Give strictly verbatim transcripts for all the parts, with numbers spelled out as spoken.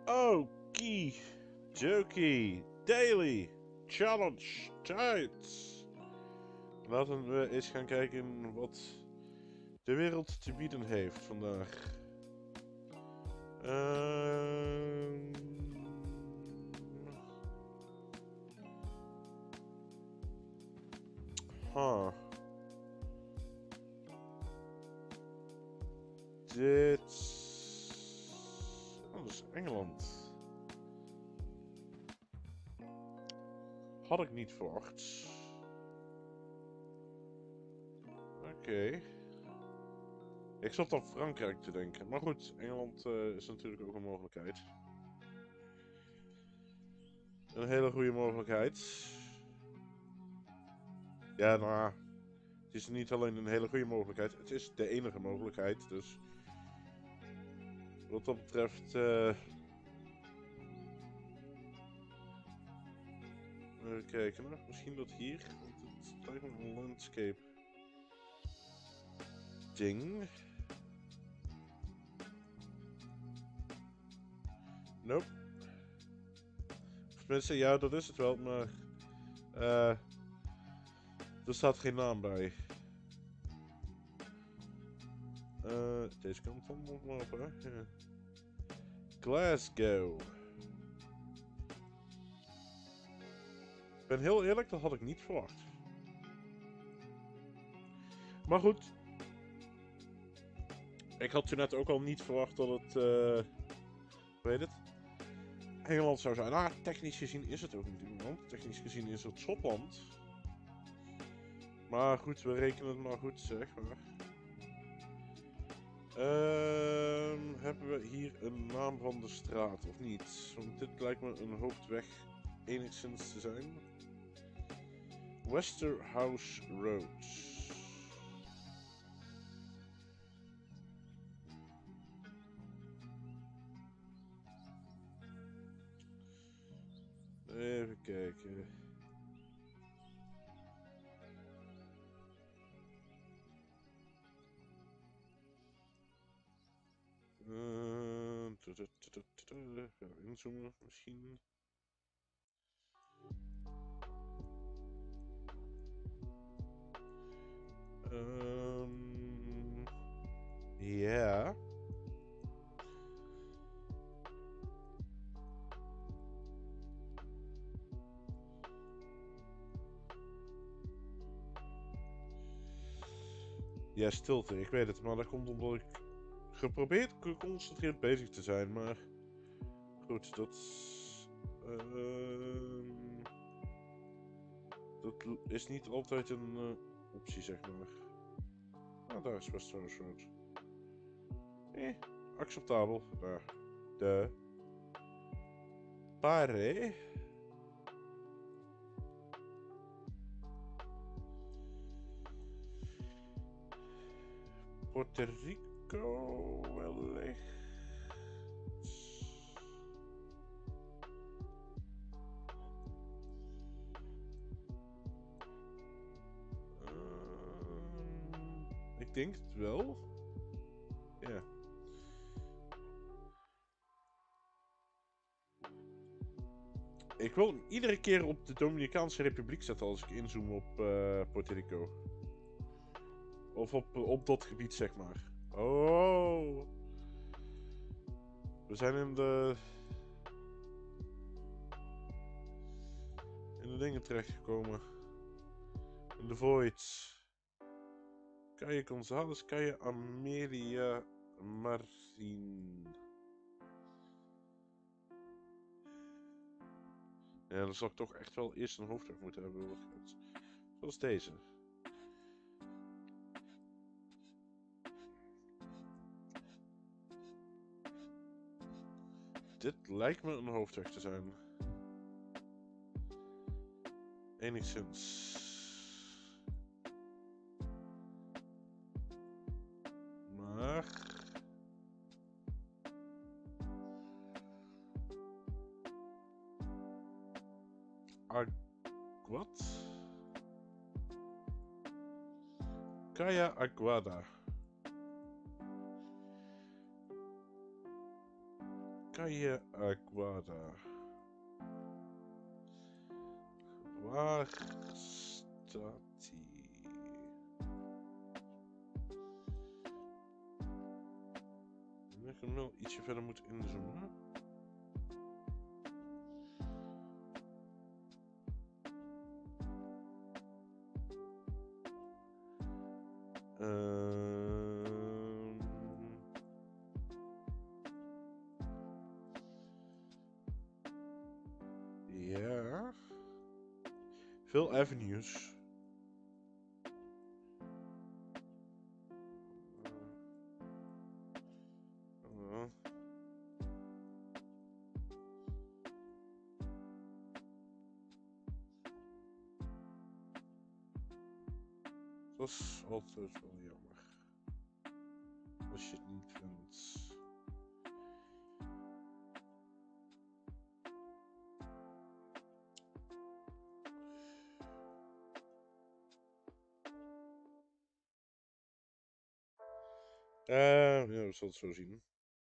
Okie dokie. Daily challenge tijd. Laten we eens gaan kijken wat de wereld te bieden heeft vandaag. Ehm... Huh. Dit... Oh, dat is Engeland. Had ik niet verwacht. Oké. Okay. Ik zat aan Frankrijk te denken. Maar goed, Engeland uh, is natuurlijk ook een mogelijkheid. Een hele goede mogelijkheid. Ja, nou... Het is niet alleen een hele goede mogelijkheid. Het is de enige mogelijkheid. Dus... Wat dat betreft... Uh... Even kijken. Nou, misschien dat hier. Want het lijkt me een landscape... ding. Nope. Of tenminste, ja, dat is het wel, maar... Uh, er staat geen naam bij. Uh, deze kant van moet maar op, hè? Ja. Glasgow. Ik ben heel eerlijk, dat had ik niet verwacht. Maar goed. Ik had toen net ook al niet verwacht dat het... Uh, weet het? Engeland zou zijn. Ah, technisch gezien is het ook niet Engeland. Technisch gezien is het Schotland. Maar goed, we rekenen het maar goed, zeg maar. Uh, hebben we hier een naam van de straat of niet? Want dit lijkt me een hoofdweg enigszins te zijn. Westerhouse Road. Even kijken. Uh, Gaan we inzoomen misschien. Um, ja. Ja, stilte, ik weet het, maar dat komt omdat ik geprobeerd geconcentreerd bezig te zijn, maar goed, dat uh, dat is niet altijd een uh, optie, zeg maar. Ah, daar is Westeros Road. Eh, acceptabel. Daar. De Pare. Puerto Rico wellicht. Um, ik denk het wel. Ja. Yeah. Ik wil hem iedere keer op de Dominicaanse Republiek zetten als ik inzoom op uh, Puerto Rico. Of op, op dat gebied, zeg maar. Oh. We zijn in de... In de dingen terechtgekomen. In de Void. Calle González, Calle Amelia Marin. Ja, dan zal ik toch echt wel eerst een hoofdweg moeten hebben. Zoals deze. Dit lijkt me een hoofdweg te zijn. Enigszins. Maar... Wat? Calle Aguada. Calle Aguada. Waar staat die? Ik hem wel ietsje verder moeten inzoomen. Um, ja. Veel avenues. Uh, uh. Dat is altijd wel jammer. Als je het niet vindt. Uh, ja, we zullen het zo zien.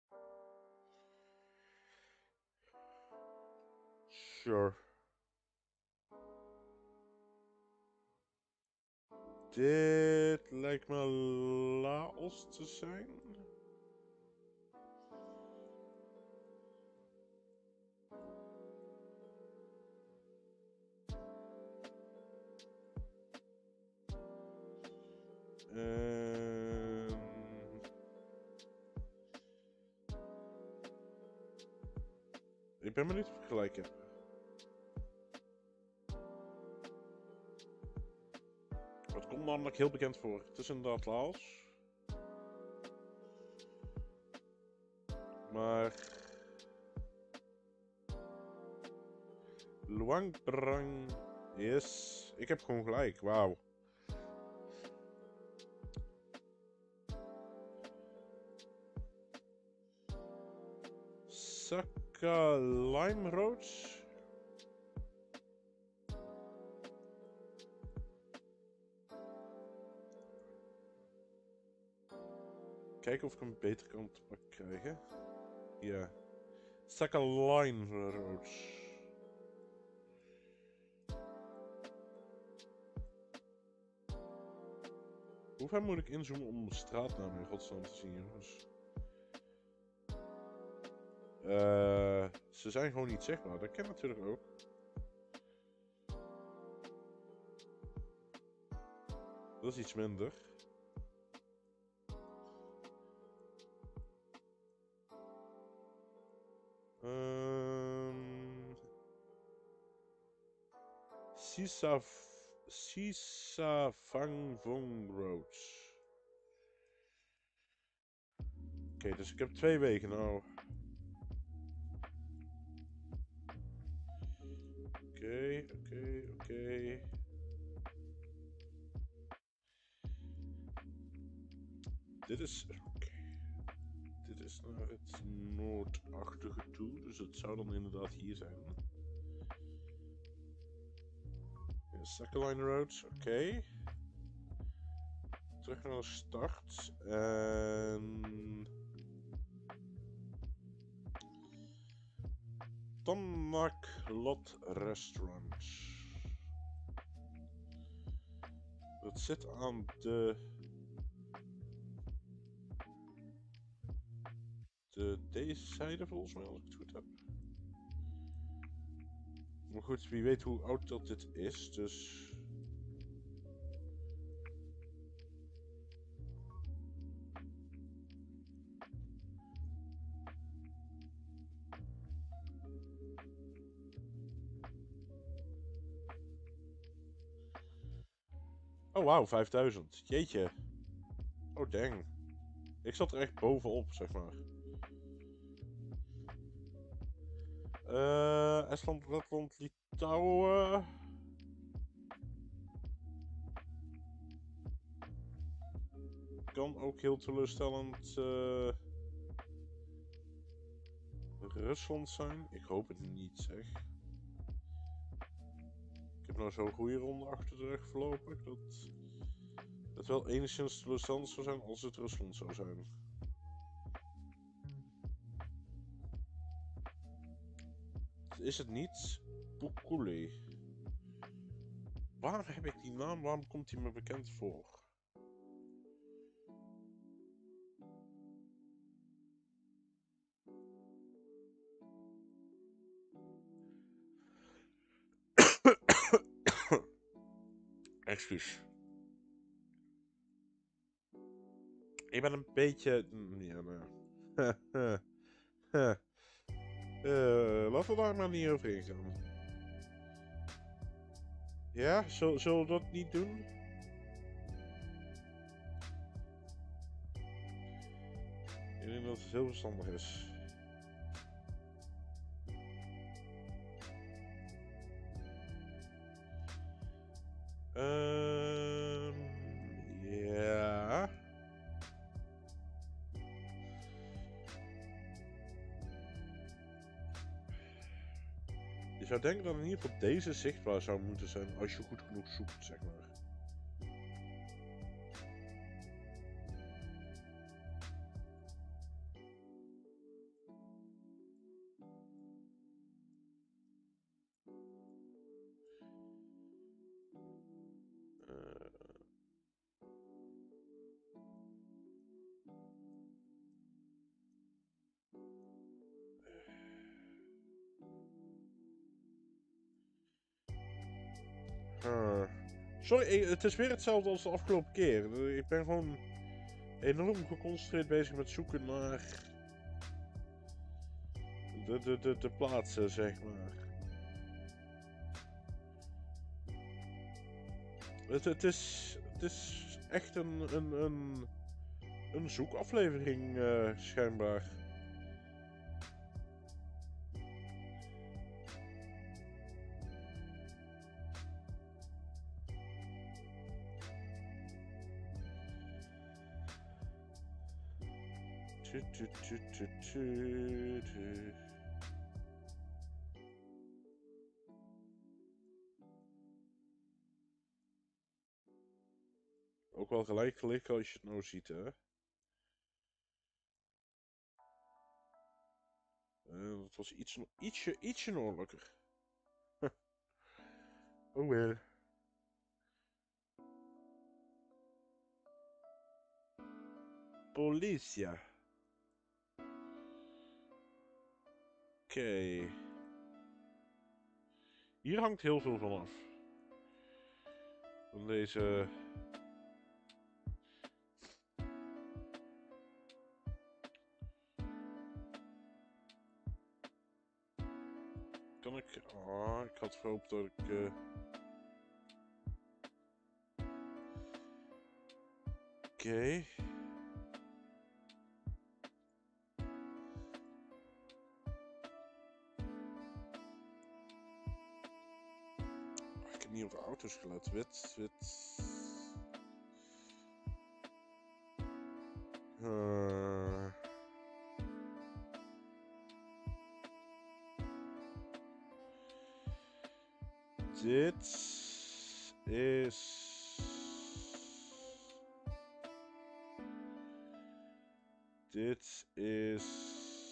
Sure. Dit lijkt me Laos te zijn. Um, ik ben benieuwd of ik gelijk heb. Het komt namelijk heel bekend voor. Het is inderdaad Laos. Maar Luang Prabang is... Ik heb gewoon gelijk, wauw. Saka Lime Roads. Kijken of ik hem beter kan te pakken krijgen. Ja. Saka Lime Roads. Hoe ver moet ik inzoomen om de straatnaam in godsnaam te zien, jongens? Uh, ze zijn gewoon niet zichtbaar, dat kan natuurlijk ook. Dat is iets minder. Um, Sisa Sisa Fangvong Road. Oké, okay, dus ik heb twee wegen nou. Oké, oké, oké. Dit is... Okay. Dit is naar het noordachtige toe, dus het zou dan inderdaad hier zijn. Ja, Sakaline Road, oké. Okay. Terug naar de start. En... Tanak Lot Restaurant. Dat zit aan de... de deze zijde volgens mij, als ik het goed heb. Maar goed, wie weet hoe oud dat dit is, dus... Oh wauw, vijfduizend. Jeetje. Oh dang. Ik zat er echt bovenop, zeg maar. Uh, Estland, Letland, Litouwen. Kan ook heel teleurstellend uh, Rusland zijn. Ik hoop het niet, zeg. Ik heb nou zo'n goede ronde achter de rug voorlopig dat het wel enigszins teleurstellend zou zijn als het Rusland zou zijn. is het niet Pukule? Waar heb ik die naam? Waarom komt die me bekend voor? Excuus. Ik ben een beetje... Ja, nou... uh, laten we daar maar niet over ingaan. Ja, zullen we dat niet doen? Ik denk dat het heel verstandig is. Ehm... ja... Je zou denken dat in ieder geval deze zichtbaar zou moeten zijn als je goed genoeg zoekt, zeg maar. Uh, sorry, ik, het is weer hetzelfde als de afgelopen keer. Ik ben gewoon enorm geconcentreerd bezig met zoeken naar de, de, de, de plaatsen, zeg maar. Het, het, is, het is echt een, een, een, een zoekaflevering, uh, schijnbaar. Tu, tu, tu, tu, tu, tu. Ook wel gelijk klikken als je het nou ziet, hè. Uh, dat was iets, ietsje, ietsje noordelijker. Oh well. Policia. Oké. Okay. Hier hangt heel veel van af. Van deze... Kan ik... Ah, ik had gehoopt dat ik... Uh... Oké. Okay. Ik heb niet op de auto's gelet. Wit, wit... Uh... Dit is... Dit is...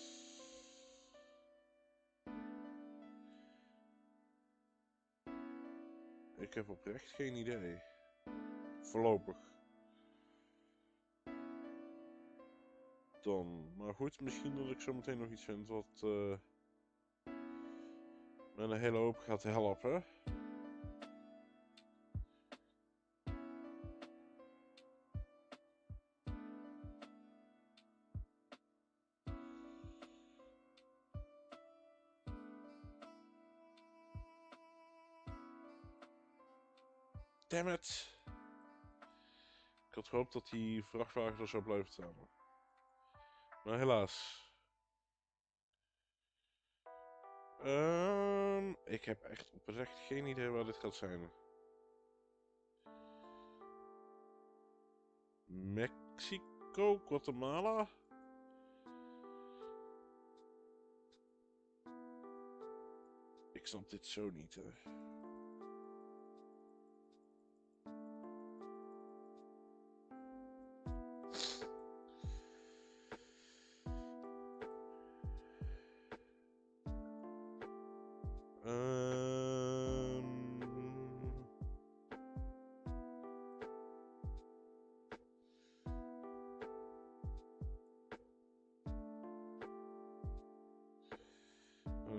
Ik heb oprecht geen idee. Voorlopig. Dan. Maar goed, misschien dat ik zo meteen nog iets vind wat... Uh, met een hele hoop gaat helpen. Damn it. Ik had gehoopt dat die vrachtwagen er zou blijven staan. Maar helaas. Um, ik heb echt oprecht geen idee waar dit gaat zijn. Mexico, Guatemala? Ik snap dit zo niet, hè.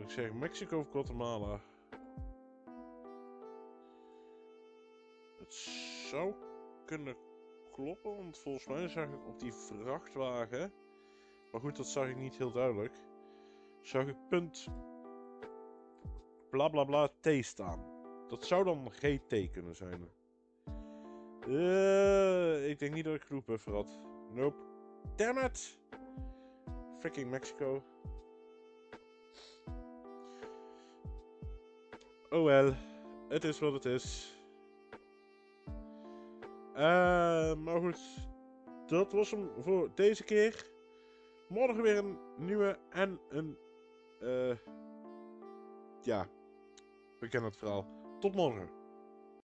ik zeggen? Mexico of Guatemala? Het zou kunnen kloppen, want volgens mij zag ik op die vrachtwagen... Maar goed, dat zag ik niet heel duidelijk. Zag ik punt... Blablabla T staan. Dat zou dan G T kunnen zijn. Uh, ik denk niet dat ik genoeg buffer had. Nope. Damn it! Freaking Mexico. Oh wel. Het is wat het is. Uh, maar goed. Dat was hem voor deze keer. Morgen weer een nieuwe en een... Uh, ja. We kennen het verhaal. Tot morgen.